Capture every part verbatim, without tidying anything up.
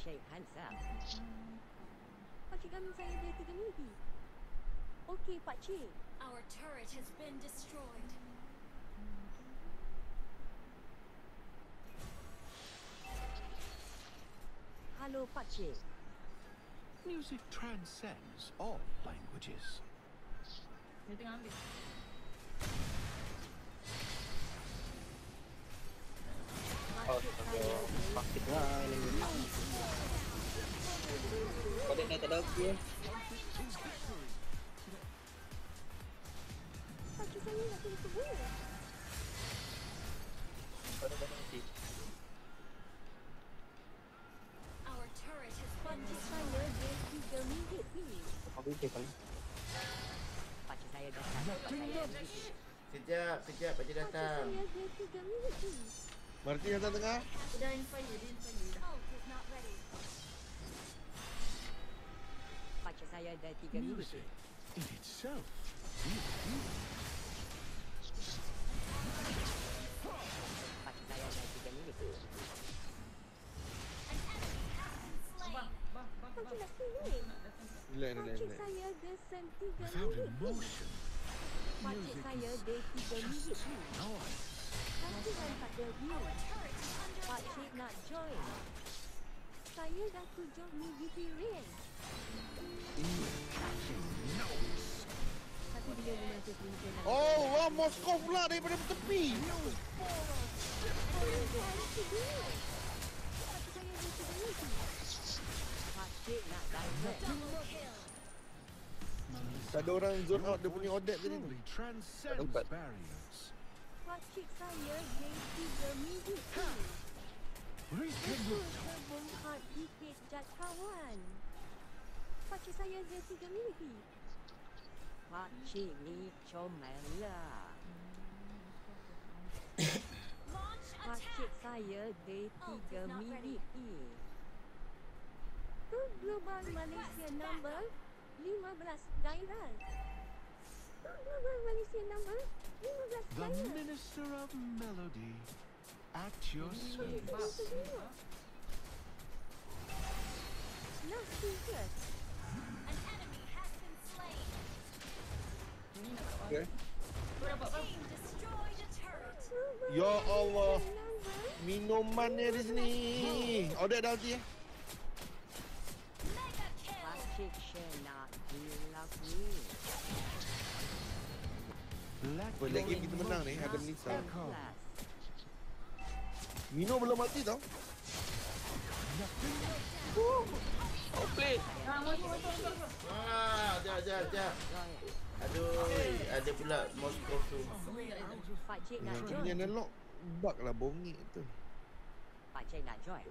Pakcik handsome. Pakcik kami saya ada tiga mili. Okey, Pakcik. Our turret has been destroyed. Halo, Pakcik. Music transcends all languages. Dia tengah ambil. Oh, pakcik lah ini. Kau dah tak ada okey. Pakcik saya nak kena tunggu. Kau dah tak ada okey. Our turret has been Pakcik destroyed. saya ada tiga minit ni. Kau boleh kan? Pakcik saya dah sampai tempat saya. Kejap, kejap, pakcik Pakcik datang. saya ada tiga minit ni. Marti datang tengah. Dia inspire, dia inspire. Ult is not ready. Pakcik saya ada tiga minit ni. Music in itself is beautiful. Pakcik saya ada tiga minit ni. An enemy has been slain. Bang, bang, bang, Pakcik bang. nak sini. Nak datang. Relax, relax, Pakcik relax. saya ada sen tiga Without minit ni. emotion, Pakcik music saya is ada tiga minit just ni. noise. Pakcik kan tak ada view. Our turret is under Pakcik attack. nak join. Saya dah tujuh minit rank. Tapi dia lima ratus lima puluh enam. Oh, wah, Moskow pula daripada tepi. Pakcik saya ada tiga minit ni. Pakcik nak direct. Double kill. Tak ada orang zone out dia punya odet tadi tu. Truly transcends Tempat. barriers. Pakcik saya ada tiga minit ni. Rekindle Betul terbongkar dikit jat kawan. Pakcik saya ada tiga minit ni. Pakcik ni comel lah. Launch Pakcik attack. saya ada tiga minit ni. Tu global Malaysia number lima belas viral. Tu global Malaysia number lima belas the viral. minister of melody at your service. Bang, bang. Nah, serius. An enemy has been slain. Ini nak kat bawah. Okay. Kau dapat bang. Team destroyed a turret. Ya Allah. Number Minumannya di sini. Odet dah nanti eh. Mega kill. Pakcik Shena hilap ni. Black Boleh lagi kita menang ni. Ada Melissa. Echo. Mino belum mati tau. Oh, play. Ah, masuk, masuk, masuk, masuk. Ah, jap, jap, jap. Aduh, ada pula Moskow tu. Pakcik nak Yang punya join. nelok bug lah bongik tu. Pakcik nak join.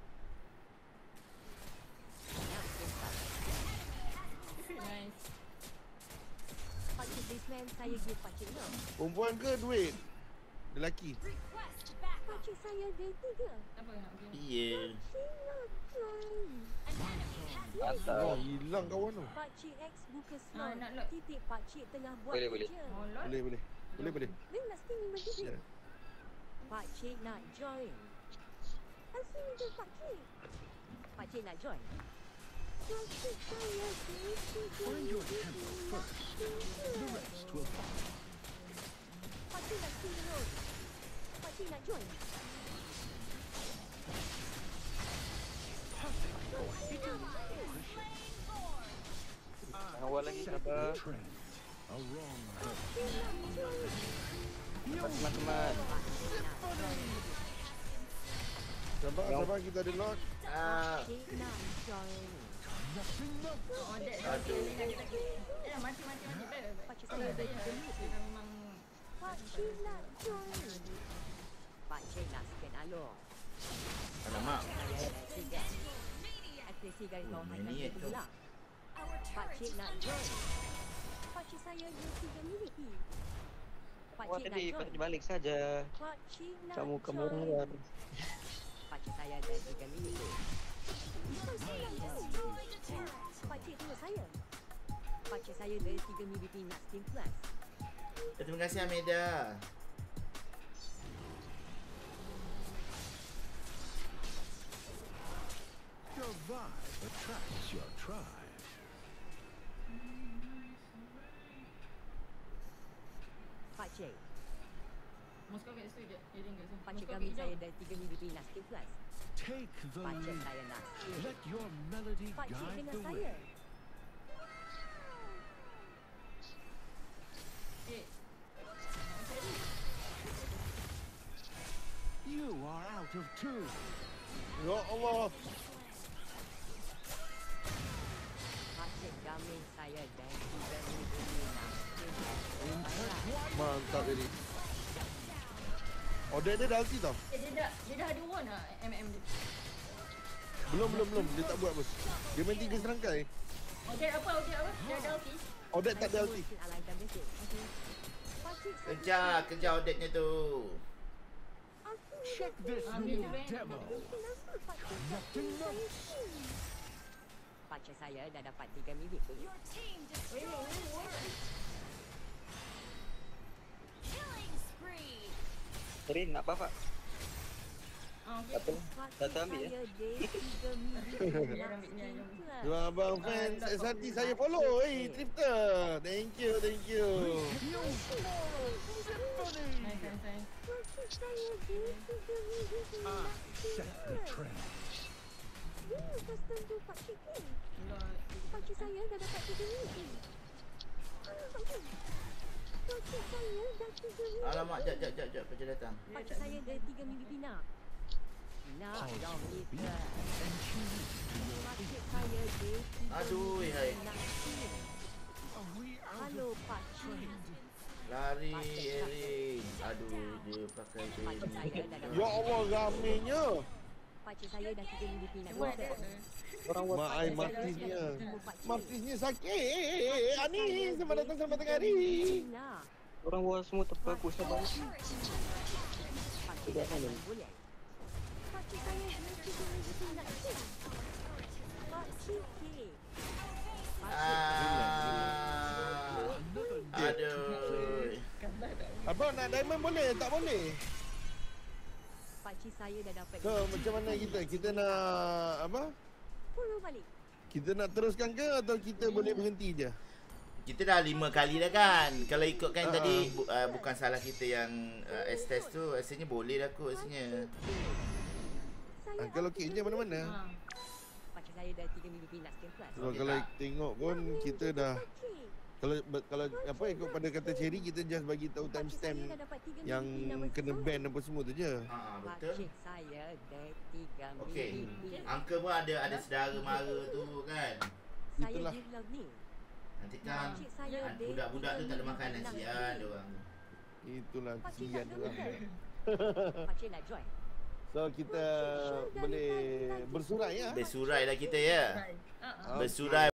Nak simpan. Nice. Pakcik baseman saya give pakcik no. Perempuan ke duit? Lelaki. Request backup. Pakcik saya ada tiga. Apa yang nak pergi? Iya. Pakcik nak join. An enemy has been Oh, Mantap. hilang kawan tu. Pakcik X buka Ah, slot. nak lock. Titik pakcik tengah buat Boleh, boleh. kerja. Oh, lol. Boleh, boleh. Boleh, boleh. Dia mesti lima digit. Ya. Pakcik nak join. Asyik je pakcik. Pakcik nak join. Pakcik saya tiga. Find your temple first. The rest will follow. Pakcik nak sing road. Pakcik nak join. Awal lagi Set sabar. the trend. A wrong hurt. Teman-teman. Sabar, sabar kita ada lot. Ah, Pakcik nak join. Nothing up. Oh, dek, dek, Aduh. dek, dek, dek, dek. Eh, mati, mati, mati. Baik, baik, baik. Pakcik Tak saya ada, ada tak tiga ada. minit. Dia memang Pakcik nak join. Pakcik nak scan alur. alamak. Saya ada tiga. Akresi garis Oh, bawah ini hitam itu. sebelah. Our turret Pakcik is nak under join. attack. Pakcik saya ada tiga minit ni. Wah, Pakcik nak tadi join. patut balik saja. Pakcik nak Kamu join. kemurungan. Pakcik saya ada tiga minit ni. Team destroyed a turret. Pakcik tengok saya. Pakcik saya ada tiga minit ni nak Steam Plus. Terima kasih Ameda. Divine attracts your tribe. Pakcik. Moskau kat situ je. Dia tinggal situ. Pakcik Moskau kami kat saya hijau. dah tiga minggu pinas ke kelas. Take the Pakcik lead. saya nak. Let your melody Pakcik guide dengan the saya. way. Eh. You are out of tune. Ya Allah. Pakcik kami saya dah tiga minggu pinas ke kelas. Mantap jadi. Order dia dah ulti tau. Eh, dia dah dia dah ada one lah M M dia. Belum belum belum dia tak buat bos. Dia main tiga serangkai. Okey apa okey apa? Dia ada ulti. Order tak ada ulti. Pakcik saya. Kejar, kejar Odette-nya tu. Check this Ambil new je, Ben. demo. Kenapa pakcik Connecting notes. Pakcik saya dah dapat tiga minit tu. Your team destroyed a turret. Killing spree. Rin, nak apa, Pak? Ah okey. Satu. Satu ambil ya. Saya dah tiga minit pinas ke kelas. Dua abang fans S R T saya follow. Hey Drifter. Thank you, thank you. Nice nice nice. Pakcik saya dah tiga minggu pinas ke Set the kelas. trend. Ya, custom tu pakcik ni. Enggak. Pakcik saya dah dapat tiga minit. Pakcik saya dah tiga minit. Alamak, jap, jap, jap, jap. Pakcik datang. Pakcik saya dah tiga minggu pinak. Nak Pause dong will be kita. and choose to your Pakcik saya dah tiga Aduh, minggu hai. pinak. Are we out Halo of pakcik. Lari, Erin. Aduh, dia pakai Pakcik saya dia. dah Ya dapat. Allah ramainya. Pakcik saya dah tiga minggu pinak. Semua ada. Orang buat Mak ai martisnya. Martisnya sakit. Ani selamat datang selamat tengah hari. Nah, orang buat semua terbagus sabar. pakcik dah tak boleh. Pakcik saya dah tiga minggu pinak. Pakcik ke. Ah, another aduh. Abang nak diamond boleh tak boleh? Pakcik saya dah dapat. So macam mana kita? Kita nak apa? Follow balik. Kita nak teruskan ke atau kita boleh berhenti je? Kita dah lima kali dah kan. Kalau ikutkan Ah, tadi ah. bu, uh, bukan salah kita yang uh, S-test tu, rasanya boleh dah kot rasanya. Saya Uncle okey je mana-mana. Ha. Pakcik saya dah tiga minggu pinak sekian kelas. Sebab Okey kalau tak? tengok pun kita dah Pakcik. kalau kalau apa ikut pada kata Cherry kita just bagi tahu timestamp Pakcik saya dah dapat tiga yang minggu pinak kena bersama. ban apa semua tu je. Ha ah, betul. Pakcik saya dah tiga Okey. minggu pinak. Angka pun ada ada saudara mara tu kan. Saya Itulah. di love ni. Nanti kan Pakcik saya an- dah budak-budak tu tiga tak ada minggu makanan pinak sian ni. dia orang. Itulah Pakcik kesian tak dia orang. dengar. Pakcik nak join. So kita boleh bersurai ya. Bersurai lah kita ya. Ha. Bersurai